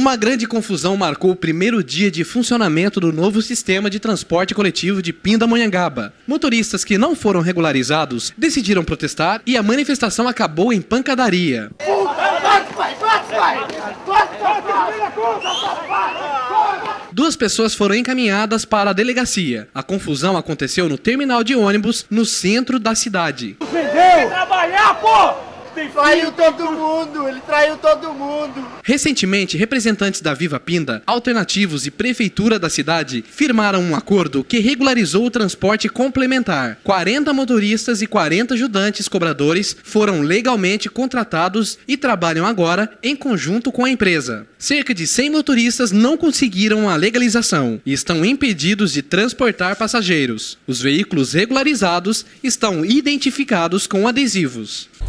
Uma grande confusão marcou o primeiro dia de funcionamento do novo sistema de transporte coletivo de Pindamonhangaba. Motoristas que não foram regularizados decidiram protestar e a manifestação acabou em pancadaria. Duas pessoas foram encaminhadas para a delegacia. A confusão aconteceu no terminal de ônibus, no centro da cidade. Vendeu! Trabalhar, pô! Traiu todo mundo, ele traiu todo mundo. Recentemente, representantes da Viva Pinda, Alternativos e Prefeitura da cidade firmaram um acordo que regularizou o transporte complementar. 40 motoristas e 40 ajudantes cobradores foram legalmente contratados e trabalham agora em conjunto com a empresa. Cerca de 100 motoristas não conseguiram a legalização e estão impedidos de transportar passageiros. Os veículos regularizados estão identificados com adesivos.